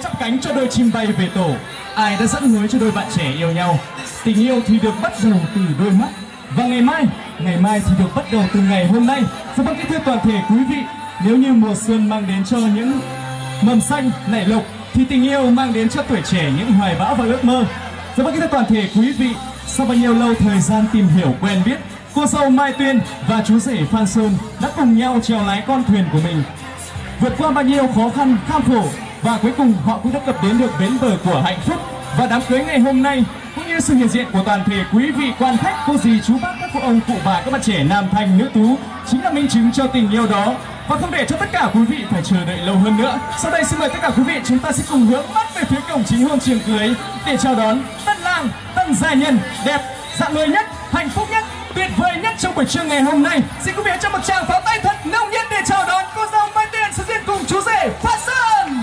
chắp cánh cho đôi chim bay về tổ. Ai đã dẫn lối cho đôi bạn trẻ yêu nhau. Tình yêu thì được bắt đầu từ đôi mắt. Và ngày mai thì được bắt đầu từ ngày hôm nay. Dạ vâng, kính thưa toàn thể quý vị, nếu như mùa xuân mang đến cho những mầm xanh nảy lộc, thì tình yêu mang đến cho tuổi trẻ những hoài bão và ước mơ. Dạ vâng, kính thưa toàn thể quý vị, sau bao nhiêu lâu thời gian tìm hiểu quen biết, cô dâu Mai Tuyên và chú rể Phan Sơn đã cùng nhau chèo lái con thuyền của mình, vượt qua bao nhiêu khó khăn kham khổ, và cuối cùng họ cũng đã cập đến được bến bờ của hạnh phúc. Và đám cưới ngày hôm nay cũng như sự hiện diện của toàn thể quý vị quan khách, cô dì chú bác, các cô ông cụ bà, các bạn trẻ nam thanh nữ tú chính là minh chứng cho tình yêu đó. Và không để cho tất cả quý vị phải chờ đợi lâu hơn nữa, sau đây xin mời tất cả quý vị chúng ta sẽ cùng hướng mắt về phía cổng chính hôn trường cưới để chào đón tân lang tân gia nhân đẹp, dạng người nhất, hạnh phúc nhất, tuyệt vời nhất trong buổi trưa ngày hôm nay. Xin quý vị cho một tràng pháo tay thật nồng nhiệt để chào đón cô dâu Mai Tuyên sẽ diện cùng chú rể Phan Sơn.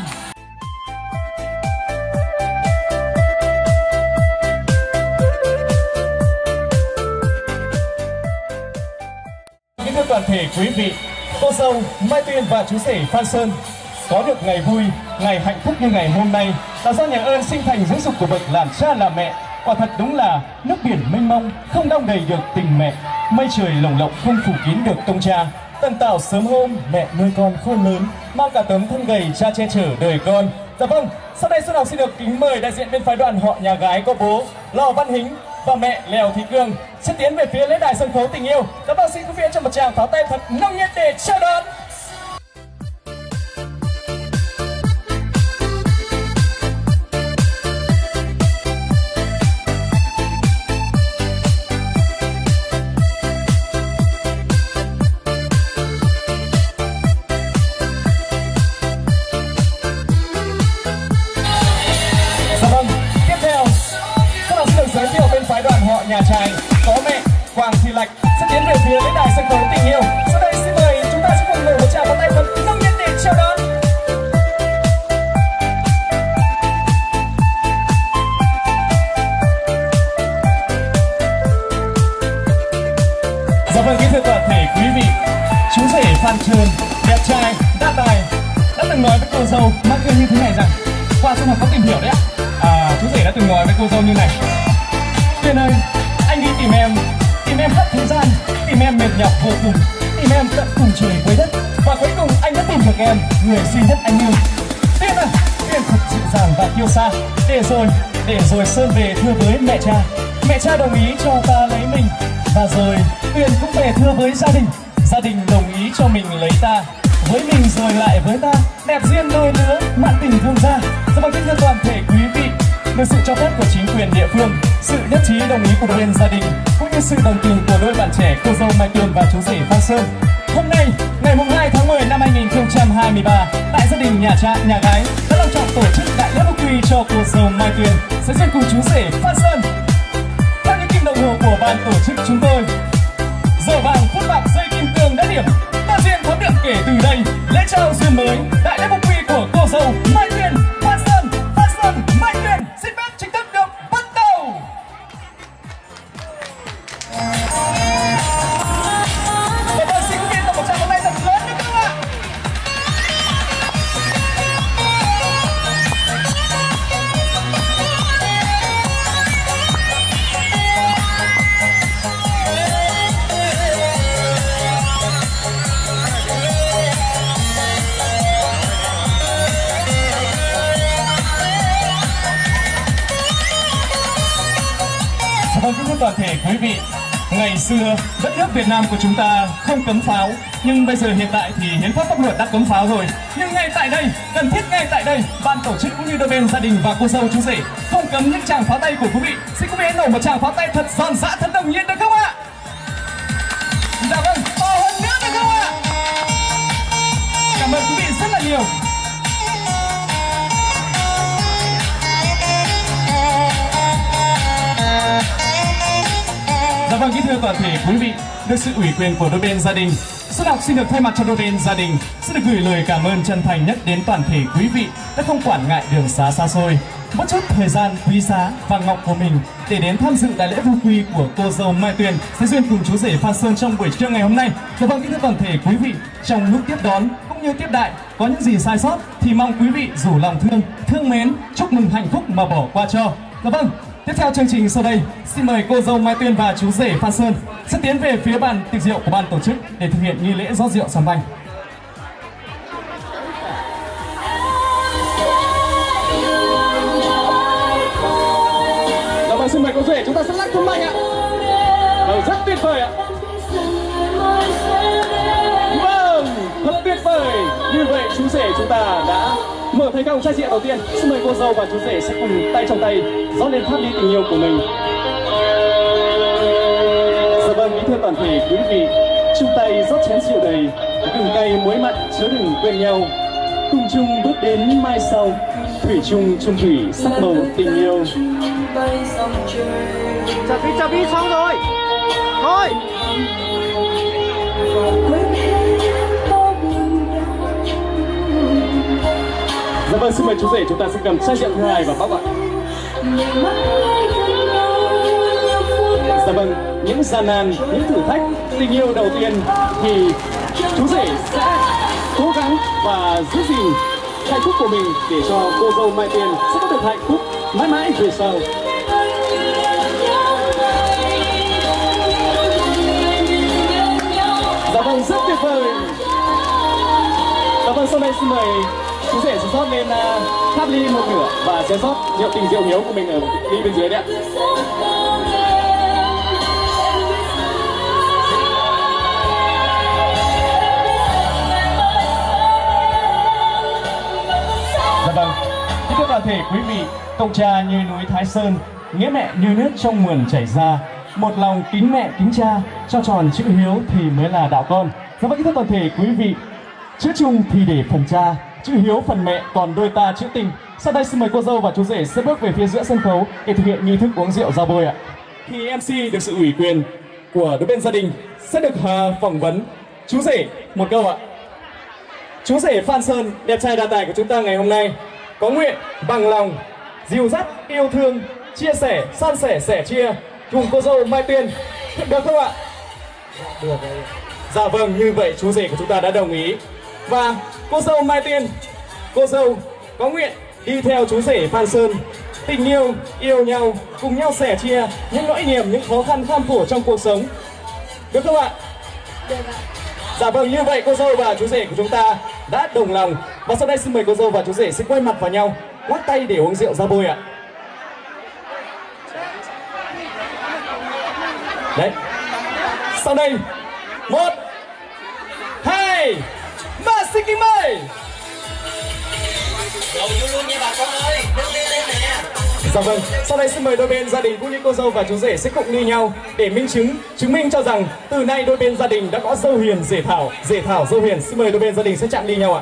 Kính thưa toàn thể quý vị, cô dâu Mai Tuyên và chú rể Phan Sơn có được ngày vui, ngày hạnh phúc như ngày hôm nay là do nhà ơn sinh thành dưỡng dục của bậc làm cha làm mẹ. Quả thật đúng là nước biển mênh mông không đong đầy được tình mẹ, mây trời lồng lộng không phủ kín được công cha. Tần tảo sớm hôm mẹ nuôi con khôn lớn, mang cả tấm thân gầy cha che chở đời con. Dạ vâng, sau đây Xuân Học xin được kính mời đại diện bên phái đoàn họ nhà gái có bố Lò Văn Hính và mẹ Lèo Thị Cương sẽ tiến về phía lễ đài sân khấu tình yêu. Dạ vâng, xin quý vị cho một tràng pháo tay thật nồng nhiệt để chào đón. Giới thiệu bên phái đoàn họ nhà trai có mẹ Hoàng Thị Lạch sẽ tiến về phía lễ đài sân khấu tình yêu. Sau đây xin mời chúng ta sẽ cùng ngồi một tràng pháo tay thật nồng nhiệt để chào đón. Dạ vâng, kính thưa toàn thể quý vị, chú rể Phan Sơn đẹp trai đa tài đã từng nói với cô dâu Mai Tuyên như thế này rằng, qua Xuân Học có tìm hiểu đấy ạ. Chú rể đã từng nói với cô dâu như này: Tuyên ơi, anh đi tìm em khắp thế gian, tìm em mệt nhọc vô cùng, tìm em tận cùng trời với đất, và cuối cùng anh đã tìm được em, người duy nhất anh yêu. Tuyên à, Tuyên thật dịu dàng và kiêu sa. Để rồi Sơn về thưa với mẹ cha đồng ý cho ta lấy mình, và rồi Tuyên cũng về thưa với gia đình đồng ý cho mình lấy ta, với mình rồi lại với ta, đẹp duyên đôi lứa, mặn tình vương gia. Dạ vâng, kính thưa toàn thể quý vị, được sự cho phép của chính quyền địa phương, sự nhất trí đồng ý của đôi bên gia đình, cũng như sự đồng tình của đôi bạn trẻ cô dâu Mai Tuyên và chú rể Phan Sơn, hôm nay ngày 2 tháng 10 năm 2023, tại gia đình nhà gái đã long trọng tổ chức đại lễ quốc quy cho cô dâu Mai Tuyên sẽ duyên cùng chú rể Phan Sơn. Theo những kim đồng hồ của ban tổ chức chúng tôi, giờ vàng phút bạc dây kim cương đã điểm, ta duyên thắm đượm kể từ đây, lễ trao duyên mới đại lễ quốc quy của cô dâu Mai Tuyên Phan Sơn Mai Tuyên xin phép chính thức được bắt đầu. Và vâng, xin quý vị cho một tràng pháo tay thật lớn nữa không ạ? Vâng, kính thưa toàn thể quý vị, ngày xưa đất nước Việt Nam của chúng ta không cấm pháo, nhưng bây giờ hiện tại thì hiến pháp pháp luật đã cấm pháo rồi. Nhưng ngay tại đây, cần thiết ngay tại đây, ban tổ chức cũng như đôi bên gia đình và cô dâu chú rể không cấm những tràng pháo tay của quý vị. Xin quý vị hãy nổ một tràng pháo tay thật giòn giã, thật nồng nhiệt được không ạ? Dạ vâng, to hơn nữa được không ạ? Cảm ơn quý vị rất là nhiều. Dạ vâng, kính thưa toàn thể quý vị, được sự ủy quyền của đôi bên gia đình, Xuân Học xin được thay mặt cho đôi bên gia đình xin được gửi lời cảm ơn chân thành nhất đến toàn thể quý vị đã không quản ngại đường xá xa xôi, mất chút thời gian quý giá vàng ngọc của mình để đến tham dự đại lễ vu quy của cô dâu Mai Tuyên sẽ duyên cùng chú rể Phan Sơn trong buổi trưa ngày hôm nay. Dạ vâng, kính thưa toàn thể quý vị, trong lúc tiếp đón cũng như tiếp đại, có những gì sai sót thì mong quý vị rủ lòng thương mến, chúc mừng hạnh phúc mà bỏ qua cho. Dạ vâng, tiếp theo chương trình sau đây, xin mời cô dâu Mai Tuyên và chú rể Phan Sơn sẽ tiến về phía bàn tiệc rượu của ban tổ chức để thực hiện nghi lễ rót rượu sòng banh. Dạ vâng, xin mời cô rể chúng ta sẽ lắc thumb banh ạ. Vâng, rất tuyệt vời ạ. Vâng, thật tuyệt vời. Như vậy chú rể chúng ta đã mở thành công chai rượu đầu tiên. Xin mời cô dâu và chú rể sẽ cùng tay trong tay rót lên phát ly tình yêu của mình. Dạ vâng, kính thưa toàn thể quý vị, chung tay rót chén rượu đầy, gừng cay muối mặn chớ đừng quên nhau, cùng chung bước đến mai sau, thủy chung chung thủy sắc màu tình yêu. Chà Vy xong rồi. Thôi. Dạ vâng, xin mời chú rể chúng ta sẽ cầm chai rượu thứ hai và bóc ạ. Dạ vâng, những gian nan, những thử thách tình yêu đầu tiên thì chú rể sẽ cố gắng và giữ gìn hạnh phúc của mình để cho cô dâu Mai Tuyên sẽ có được hạnh phúc mãi mãi về sau. Dạ vâng, rất tuyệt vời. Dạ vâng, sau đây xin mời chú rể sẽ rót lên tháp ly một nửa và sẽ rót rượu tình rượu hiếu của mình ở ly bên dưới đấy ạ. Dạ vâng, kính thưa toàn thể quý vị, công cha như núi Thái Sơn, nghĩa mẹ như nước trong nguồn chảy ra, một lòng kính mẹ kính cha, cho tròn chữ hiếu thì mới là đạo con. Dạ vâng, kính thưa toàn thể quý vị, chữ chung thì để phần cha, chữ hiếu phần mẹ, còn đôi ta chữ tình. Sau đây xin mời cô dâu và chú rể sẽ bước về phía giữa sân khấu để thực hiện nghi thức uống rượu ra bôi ạ. Thì MC được sự ủy quyền của đôi bên gia đình sẽ được phỏng vấn chú rể một câu ạ. Chú rể Phan Sơn, đẹp trai đa tài của chúng ta ngày hôm nay, có nguyện bằng lòng dìu dắt yêu thương, chia sẻ san sẻ sẻ chia cùng cô dâu Mai Tuyên, được không ạ? Được. Dạ vâng, như vậy chú rể của chúng ta đã đồng ý. Và cô dâu Mai Tuyên, cô dâu có nguyện đi theo chú rể Phan Sơn, tình yêu nhau, cùng nhau sẻ chia những nỗi niềm, những khó khăn kham khổ trong cuộc sống. Được không ạ? Được ạ. Dạ vâng, như vậy cô dâu và chú rể của chúng ta đã đồng lòng. Và sau đây xin mời cô dâu và chú rể sẽ quay mặt vào nhau, bắt tay để uống rượu ra bôi ạ. Đấy. Sau đây 1, 2, 3, xin kính mời. Rồi vô luôn nha bà con ơi, lên nè. Dạ vâng, sau đây xin mời đôi bên gia đình cũng như cô dâu và chú rể sẽ cùng đi nhau để chứng minh cho rằng từ nay đôi bên gia đình đã có dâu hiền rể thảo dâu hiền. Xin mời đôi bên gia đình sẽ chạm ly nhau ạ.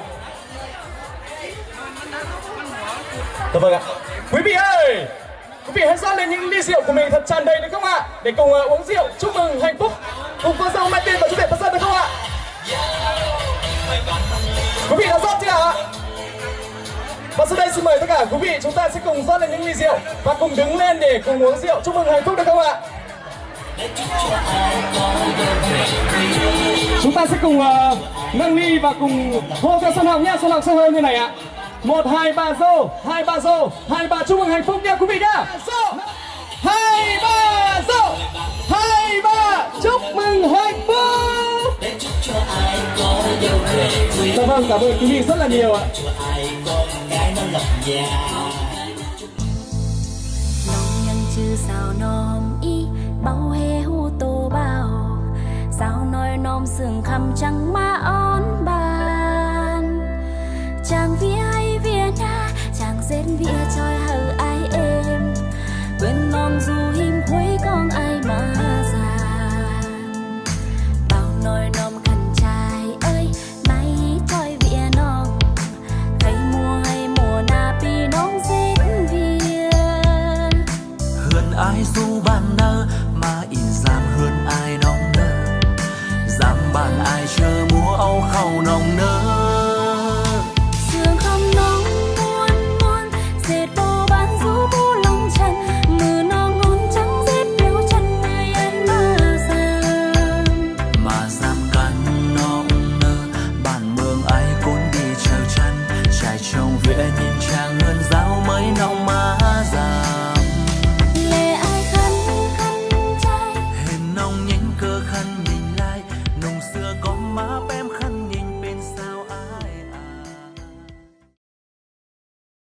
Dạ vâng ạ. Quý vị ơi, quý vị hãy rót lên những ly rượu của mình thật tràn đầy được không ạ? Để cùng uống rượu chúc mừng hạnh phúc cùng cô dâu Mai Tuyên và chú rể Phan Sơn được không ạ? Quý vị đã rót chưa ạ? Và sau đây xin mời tất cả quý vị chúng ta sẽ cùng rót lên những ly rượu và cùng đứng lên để cùng uống rượu chúc mừng hạnh phúc được không ạ? Chúng ta sẽ cùng nâng ly và cùng hô theo Xuân Hồng nhá, Xuân Hồng sẽ hô như này ạ. 1, 2, 3 rô, 2, 3 rô, 2, 3 chúc mừng hạnh phúc nha quý vị nhá. 2, 3 rô, 2, 3 chúc mừng hạnh phúc. Dạ vâng, cảm ơn quý vị rất là nhiều ạ. Nông nhân chư sao nom y bao he hu tô bao sao nói nom sương khăm trắng ma on bàn chàng vía hay vía na chàng dên vía choi hờ ai em quên nom du him khuấy con ai mà già bao nói nom khăn trai ơi may choi vía non hay mùa na pi nong dên vía Hươn ai du bàn nơ